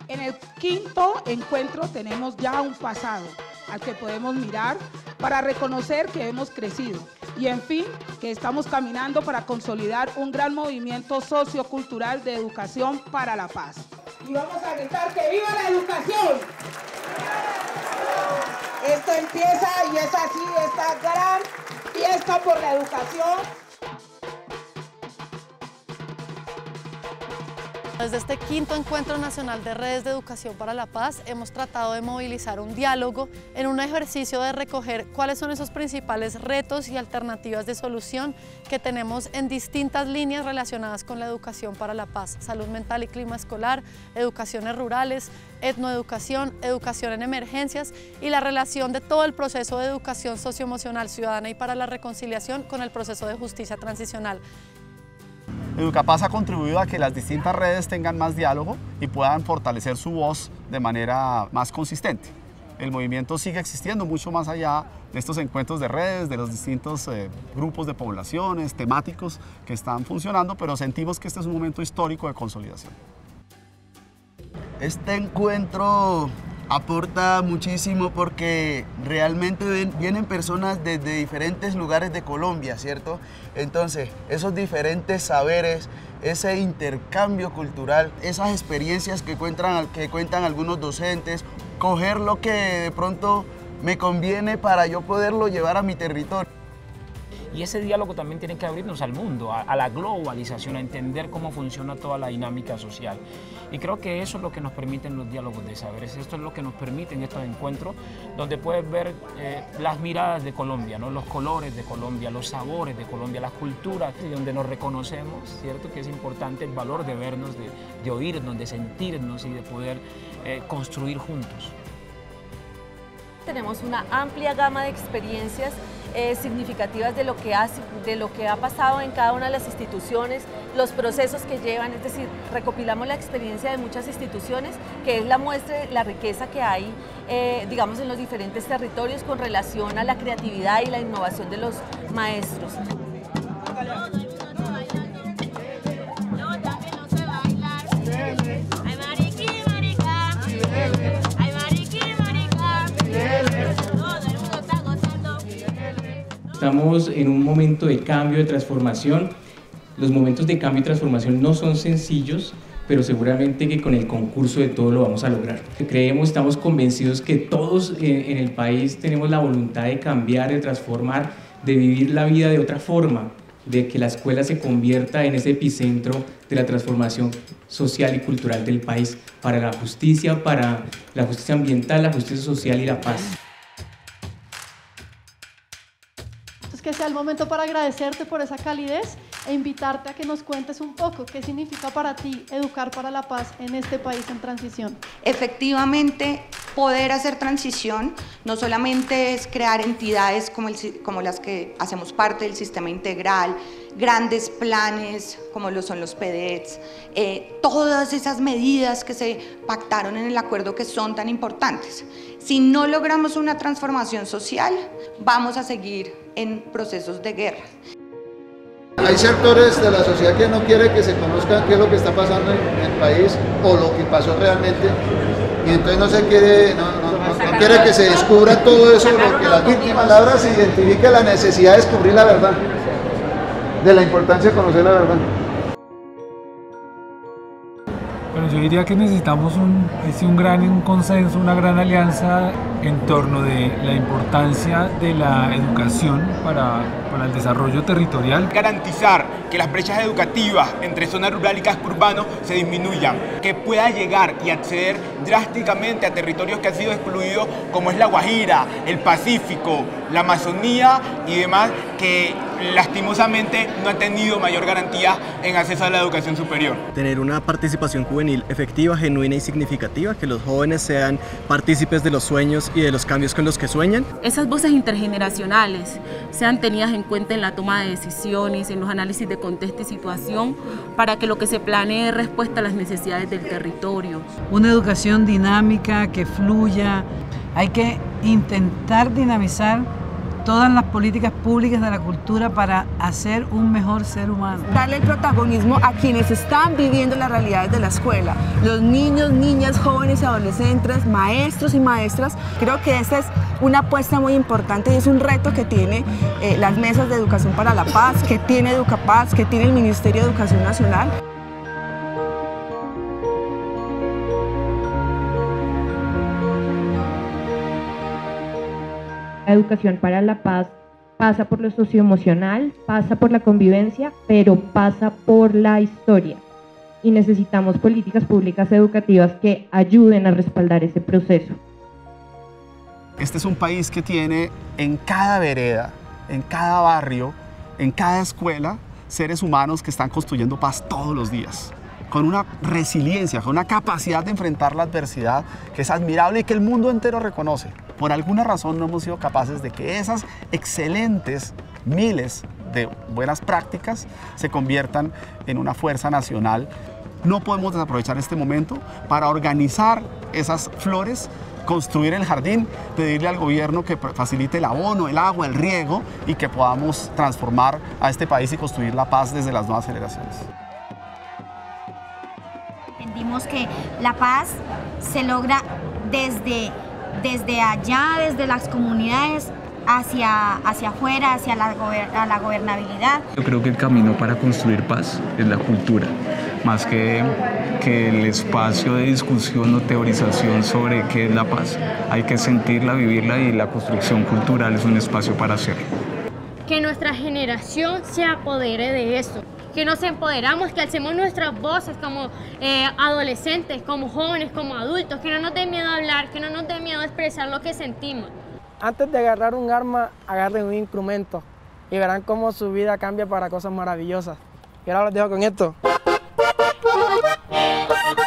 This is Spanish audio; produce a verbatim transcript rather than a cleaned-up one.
En el quinto encuentro tenemos ya un pasado al que podemos mirar para reconocer que hemos crecido y, en fin, que estamos caminando para consolidar un gran movimiento sociocultural de educación para la paz. Y vamos a gritar que viva la educación. Esto empieza y es así, esta gran fiesta por la educación. Desde este quinto Encuentro Nacional de Redes de Educación para la Paz hemos tratado de movilizar un diálogo en un ejercicio de recoger cuáles son esos principales retos y alternativas de solución que tenemos en distintas líneas relacionadas con la educación para la paz: salud mental y clima escolar, educaciones rurales, etnoeducación, educación en emergencias y la relación de todo el proceso de educación socioemocional ciudadana y para la reconciliación con el proceso de justicia transicional. Educapaz ha contribuido a que las distintas redes tengan más diálogo y puedan fortalecer su voz de manera más consistente. El movimiento sigue existiendo mucho más allá de estos encuentros de redes, de los distintos eh, grupos de poblaciones, temáticos que están funcionando, pero sentimos que este es un momento histórico de consolidación. Este encuentro aporta muchísimo porque realmente ven, vienen personas desde diferentes lugares de Colombia, ¿cierto? Entonces, esos diferentes saberes, ese intercambio cultural, esas experiencias que cuentan, que cuentan algunos docentes, coger lo que de pronto me conviene para yo poderlo llevar a mi territorio. Y ese diálogo también tiene que abrirnos al mundo, a, a la globalización, a entender cómo funciona toda la dinámica social. Y creo que eso es lo que nos permiten los diálogos de saberes, esto es lo que nos permiten estos encuentros, donde puedes ver eh, las miradas de Colombia, ¿no? Los colores de Colombia, los sabores de Colombia, las culturas, y donde nos reconocemos, ¿cierto? Que es importante el valor de vernos, de, de oírnos, de sentirnos y de poder eh, construir juntos. Tenemos una amplia gama de experiencias eh, significativas de lo, que ha, de lo que ha pasado en cada una de las instituciones, los procesos que llevan, es decir, recopilamos la experiencia de muchas instituciones, que es la muestra de la riqueza que hay, eh, digamos, en los diferentes territorios con relación a la creatividad y la innovación de los maestros. Estamos en un momento de cambio, de transformación. Los momentos de cambio y transformación no son sencillos, pero seguramente que con el concurso de todo lo vamos a lograr. Creemos, estamos convencidos que todos en, en el país tenemos la voluntad de cambiar, de transformar, de vivir la vida de otra forma, de que la escuela se convierta en ese epicentro de la transformación social y cultural del país, para la justicia, para la justicia ambiental, la justicia social y la paz. Que sea el momento para agradecerte por esa calidez e invitarte a que nos cuentes un poco qué significa para ti educar para la paz en este país en transición. Efectivamente, poder hacer transición no solamente es crear entidades como, el, como las que hacemos parte del sistema integral, grandes planes como lo son los P D E Ts, eh, todas esas medidas que se pactaron en el acuerdo que son tan importantes. Si no logramos una transformación social, vamos a seguir en procesos de guerra. Hay sectores de la sociedad que no quiere que se conozca qué es lo que está pasando en el país o lo que pasó realmente, y entonces no se quiere, no, no, no, no quiere que se descubra todo eso, lo que las víctimas, la verdad, se identifique la necesidad de descubrir la verdad, de la importancia de conocer la verdad. Bueno, yo diría que necesitamos un, un gran un consenso, una gran alianza en torno de la importancia de la educación para, para el desarrollo territorial. Garantizar que las brechas educativas entre zona rural y casco urbano se disminuyan, que pueda llegar y acceder drásticamente a territorios que han sido excluidos, como es la Guajira, el Pacífico, la Amazonía y demás, que lastimosamente no han tenido mayor garantía en acceso a la educación superior. Tener una participación juvenil efectiva, genuina y significativa, que los jóvenes sean partícipes de los sueños y de los cambios con los que sueñan. Esas voces intergeneracionales sean tenidas en cuenta en la toma de decisiones, en los análisis de contexto y situación, para que lo que se planee dé respuesta a las necesidades del territorio. Una educación dinámica, que fluya. Hay que intentar dinamizar todas las políticas públicas de la cultura para hacer un mejor ser humano. Darle el protagonismo a quienes están viviendo las realidades de la escuela, los niños, niñas, jóvenes y adolescentes, maestros y maestras. Creo que esta es una apuesta muy importante y es un reto que tiene eh, las mesas de educación para la paz, que tiene Educapaz, que tiene el Ministerio de Educación Nacional. La educación para la paz pasa por lo socioemocional, pasa por la convivencia, pero pasa por la historia. Y necesitamos políticas públicas educativas que ayuden a respaldar ese proceso. Este es un país que tiene en cada vereda, en cada barrio, en cada escuela, seres humanos que están construyendo paz todos los días, con una resiliencia, con una capacidad de enfrentar la adversidad que es admirable y que el mundo entero reconoce. Por alguna razón no hemos sido capaces de que esas excelentes miles de buenas prácticas se conviertan en una fuerza nacional. No podemos desaprovechar este momento para organizar esas flores, construir el jardín, pedirle al gobierno que facilite el abono, el agua, el riego y que podamos transformar a este país y construir la paz desde las nuevas generaciones. Entendimos que la paz se logra desde, desde allá, desde las comunidades, hacia, hacia afuera, hacia la, a la gobernabilidad. Yo creo que el camino para construir paz es la cultura, más que, que el espacio de discusión o teorización sobre qué es la paz. Hay que sentirla, vivirla y la construcción cultural es un espacio para hacerlo. Que nuestra generación se apodere de esto, que nos empoderamos, que alcemos nuestras voces como eh, adolescentes, como jóvenes, como adultos, que no nos dé miedo hablar, que no nos dé miedo expresar lo que sentimos. Antes de agarrar un arma, agarren un instrumento y verán cómo su vida cambia para cosas maravillosas. Y ahora los dejo con esto.